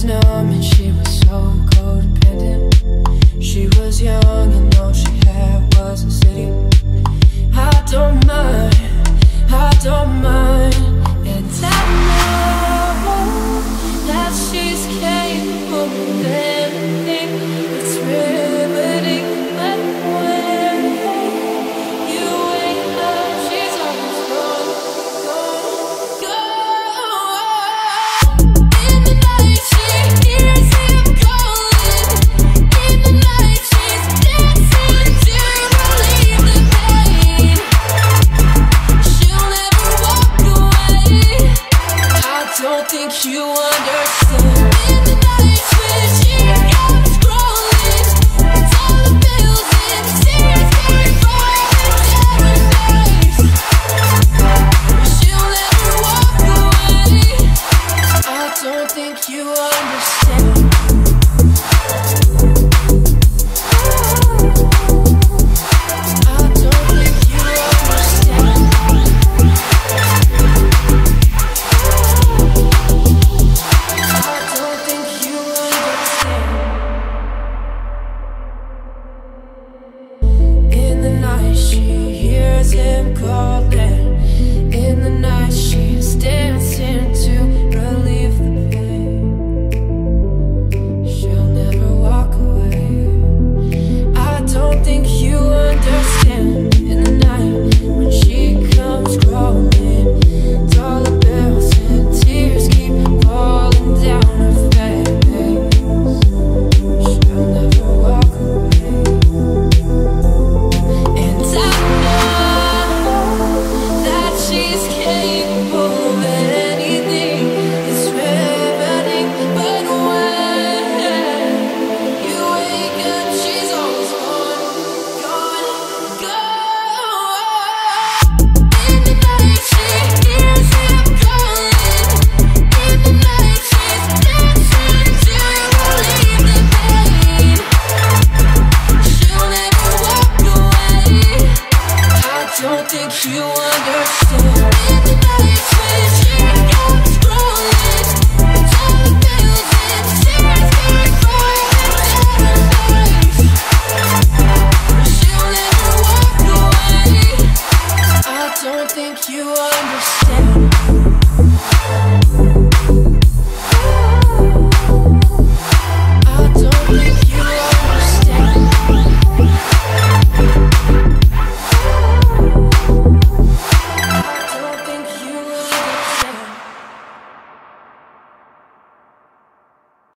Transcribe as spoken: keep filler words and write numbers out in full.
was numb and she was so codependent. She was young and all she had was a city. I don't mind, I don't mind. And I know that she's capable of anything. It's riveting, but when you wake up, she's always gone, gone, gone. In the night she hears him calling. In the night she's dancing to relieve the pain. She'll never walk away. I don't think you understand. In the night when she comes crawling, it's all the bills and tears coming from her face. She'll never walk away. I don't think you understand. I don't think you understand. I don't think you understand. In the night she hears him calling. In the night she's dancing to relieve the pain. She'll never walk away. I don't think you understand. In the night when she comes crawling, dollar bills and tears keep falling down her face. She'll never walk away. And I know that she's capable of anything. It's riveting, but when you wake up, she's always gone, gone, gone. In the night she hears him calling. In the night she's dancing to relieve the pain. She'll never walk away. I don't think you understand. In the night when she comes crawling, it's all the bills and tears coming from her face. She'll never walk away. I don't think you understand.